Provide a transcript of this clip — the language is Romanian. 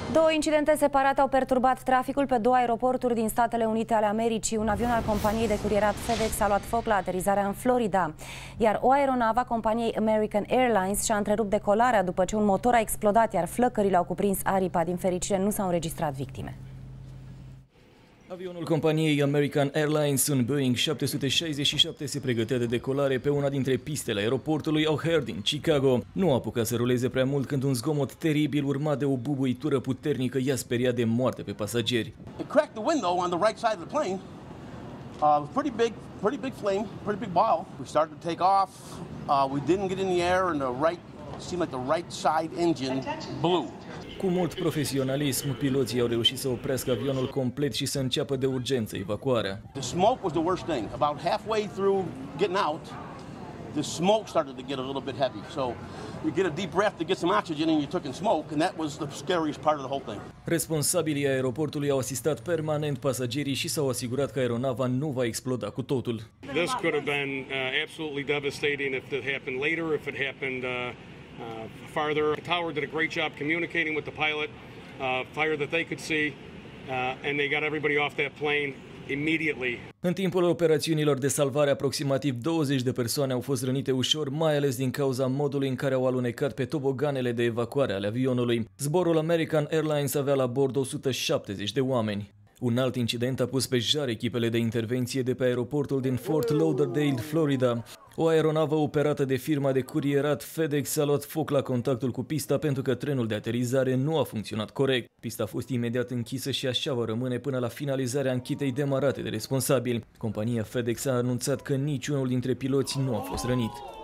Două incidente separate au perturbat traficul pe două aeroporturi din Statele Unite ale Americii. Un avion al companiei de curierat FedEx a luat foc la aterizarea în Florida, iar o aeronavă a companiei American Airlines și-a întrerupt decolarea după ce un motor a explodat, iar flăcările au cuprins aripa. Din fericire, nu s-au înregistrat victime. Avionul companiei American Airlines, un Boeing 767, se pregătea de decolare pe una dintre pistele aeroportului O'Hare din Chicago. Nu a apucat să ruleze prea mult când un zgomot teribil urmat de o bubuitură puternică i-a speriat de moarte pe pasageri. It cracked the window on the right side of the plane. Pretty big flame, pretty big ball. We started to take off. We didn't get in the air, and seemed like the right side engine blew. Cu mult profesionalism, piloții au reușit să oprească avionul complet și să înceapă de urgență evacuarea. The smoke was the worst thing. About halfway through getting out, the smoke started to get a little bit heavy. So you get a deep breath to get some oxygen and you took in smoke, and that was the scariest part of the whole thing. Responsabilii aeroportului au asistat permanent pasagerii și s-au asigurat că aeronava nu va exploda cu totul. This could have been absolutely devastating if it happened later, if it happened farther. The tower did a great job communicating with the pilot, fire that they could see, and they got everybody off that plane immediately. În timpul operațiunilor de salvare, aproximativ 20 de persoane au fost rănite ușor, mai ales din cauza modului în care au alunecat pe toboganele de evacuare ale avionului. Zborul American Airlines avea la bord 170 de oameni. Un alt incident a pus pe jar echipele de intervenție de pe aeroportul din Fort Lauderdale, Florida. O aeronavă operată de firma de curierat FedEx a luat foc la contactul cu pista pentru că trenul de aterizare nu a funcționat corect. Pista a fost imediat închisă și așa va rămâne până la finalizarea anchetei demarate de responsabili. Compania FedEx a anunțat că niciunul dintre piloți nu a fost rănit.